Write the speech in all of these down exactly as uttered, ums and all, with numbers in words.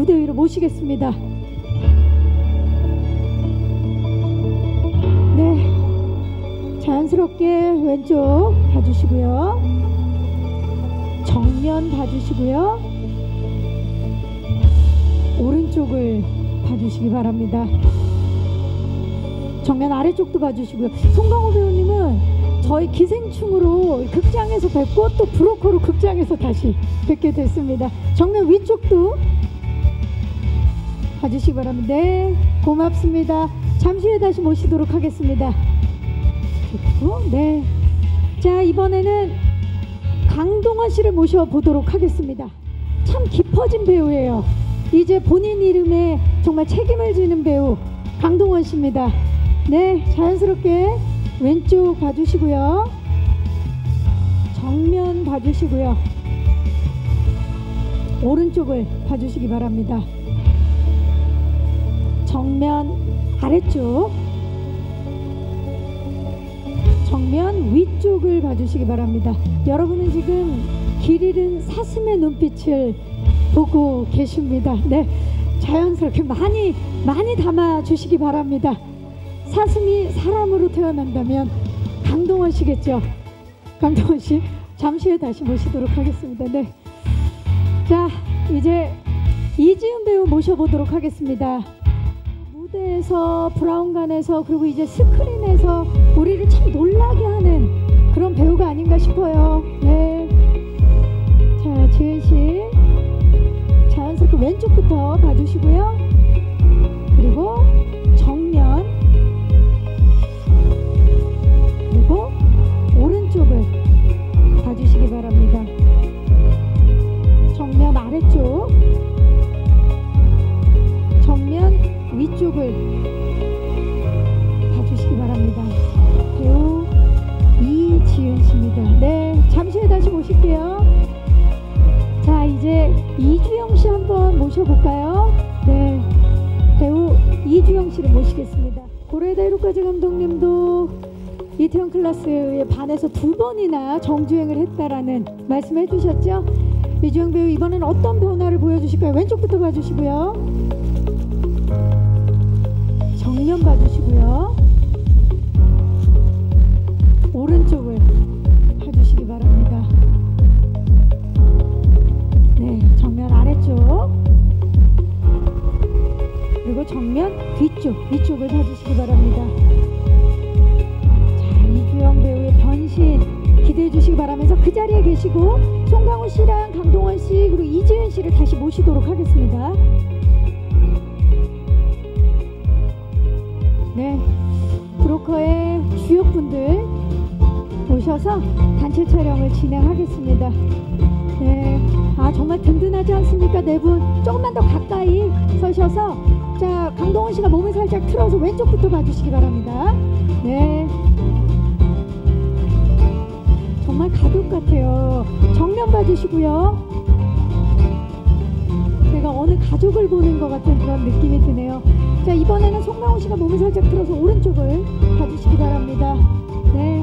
무대 위로 모시겠습니다. 네, 자연스럽게 왼쪽 봐주시고요. 정면 봐주시고요. 오른쪽을 봐주시기 바랍니다. 정면 아래쪽도 봐주시고요. 송강호 배우님은 저희 기생충으로 극장에서 뵙고 또 브로커로 극장에서 다시 뵙게 됐습니다. 정면 위쪽도 봐주시기 바랍니다. 네, 고맙습니다. 잠시 후에 다시 모시도록 하겠습니다. 그리고 네, 자, 이번에는 강동원 씨를 모셔보도록 하겠습니다. 참 깊어진 배우예요. 이제 본인 이름에 정말 책임을 지는 배우 강동원 씨입니다. 네, 자연스럽게 왼쪽 봐주시고요. 정면 봐주시고요. 오른쪽을 봐주시기 바랍니다. 정면 아래쪽, 정면 위쪽을 봐주시기 바랍니다. 여러분은 지금 길 잃은 사슴의 눈빛을 보고 계십니다. 네, 자연스럽게 많이 많이 담아주시기 바랍니다. 사슴이 사람으로 태어난다면 강동원 씨겠죠. 강동원 씨 잠시 후에 다시 모시도록 하겠습니다. 네, 자, 이제 이지은 배우 모셔보도록 하겠습니다. 무대에서, 브라운관에서, 그리고 이제 스크린에서 우리를 참 놀라게 하는 그런 배우가 아닌가 싶어요. 네, 자, 지은 씨 자연스럽게 왼쪽부터 봐주시고요. 그리고 정면, 그리고 오른쪽을 봐주시기 바랍니다. 정면 아래쪽, 정면 위쪽을 봐주시기 바랍니다. 배우 이지은 씨입니다. 네, 잠시 후에 다시 모실게요. 자, 이제 이주영 씨 한번 모셔볼까요? 네, 배우 이주영 씨를 모시겠습니다. 고레다 히로카즈 감독님도 이태원 클라스에 반해서 두 번이나 정주행을 했다라는 말씀해 주셨죠? 이주영 배우 이번엔 어떤 변화를 보여주실까요? 왼쪽부터 봐주시고요. 정면 봐주시고요. 오른쪽을 봐주시기 바랍니다. 네, 정면 아래쪽, 그리고 정면 뒤쪽, 위쪽을 봐주시기 바랍니다. 자, 이주영 배우의 변신 기대해 주시기 바라면서 그 자리에 계시고 송강호 씨랑 강동원 씨 그리고 이지은 씨를 다시 모시도록 하겠습니다. 네, 브로커의 주역분들 모셔서 단체 촬영을 진행하겠습니다. 네, 아, 정말 든든하지 않습니까? 네 분 조금만 더 가까이 서셔서, 자, 강동원 씨가 몸을 살짝 틀어서 왼쪽부터 봐주시기 바랍니다. 네, 정말 가족 같아요. 정면 봐주시고요. 제가 어느 가족을 보는 것 같은 그런 느낌이 드네요. 자, 이번에는 송강호 씨가 몸을 살짝 틀어서 오른쪽을 봐주시기 바랍니다. 네,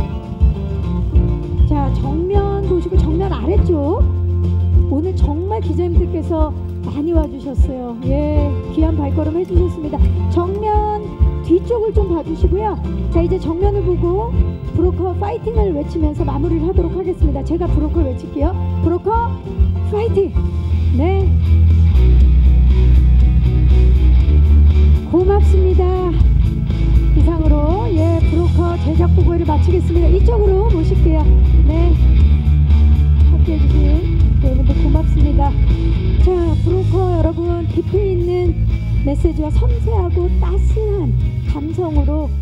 자, 정면 보시고 정면 아래쪽, 오늘 정말 기자님들께서 많이 와주셨어요. 예, 귀한 발걸음 해주셨습니다. 정면 뒤쪽을 좀 봐주시고요. 자, 이제 정면을 보고 브로커 파이팅을 외치면서 마무리를 하도록 하겠습니다. 제가 브로커 외칠게요. 브로커 파이팅! 네, 고맙습니다. 이상으로 예, 브로커 제작 보고회를 마치겠습니다. 이쪽으로 모실게요. 네, 함께 해주신 여러분들 고맙습니다. 자, 브로커 여러분, 깊이 있는 메시지와 섬세하고 따스한 감성으로